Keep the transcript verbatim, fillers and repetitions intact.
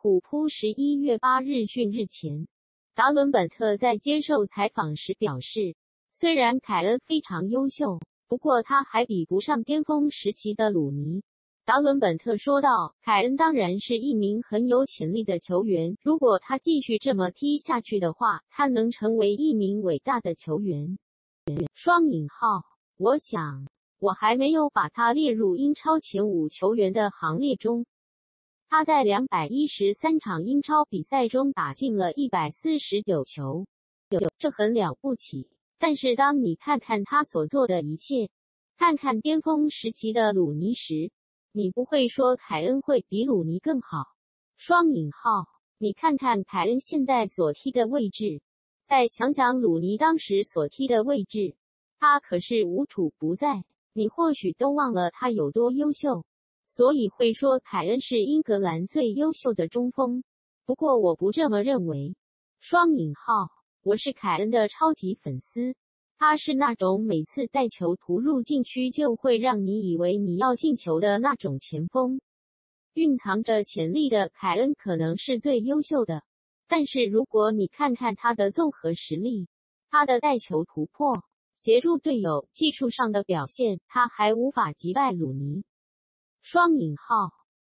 虎扑十一月八日讯日前，达伦本特在接受采访时表示，虽然凯恩非常优秀，不过他还比不上巅峰时期的鲁尼。达伦本特说道，凯恩当然是一名很有潜力的球员，如果他继续这么踢下去的话，他能成为一名伟大的球员。双引号，我想，我还没有把他列入英超前五球员的行列中。他在两百一十三场英超比赛中打进了一百四十九球，这很了不起。但是当你看看他所做的一切，看看巅峰时期的鲁尼时，你不会说凯恩会比鲁尼更好。双引号，你看看凯恩现在所踢的位置，再想想鲁尼当时所踢的位置，他可是无处不在，你或许都忘了他有多优秀。所以会说凯恩是英格兰最优秀的中锋，不过我不这么认为。双引号，我是凯恩的超级粉丝，他是那种每次带球突入禁区就会让你以为你要进球的那种前锋。蕴藏着潜力的凯恩可能是最优秀的，但是如果你看看他的综合实力，他的带球突破、协助队友、技术上的表现，他还无法击败鲁尼。双引号，